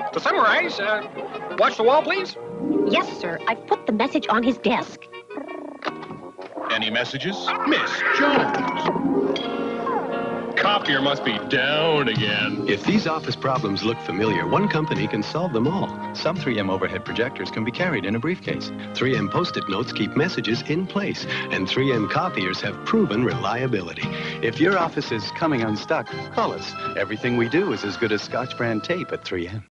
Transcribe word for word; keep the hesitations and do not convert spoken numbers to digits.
To summarize, uh, watch the wall, please. Yes, sir. I've put the message on his desk. Any messages? Miss Jones. Copier must be down again. If these office problems look familiar, one company can solve them all. Some three M overhead projectors can be carried in a briefcase. three M Post-it notes keep messages in place, and three M copiers have proven reliability. If your office is coming unstuck, call us. Everything we do is as good as Scotch brand tape at three M.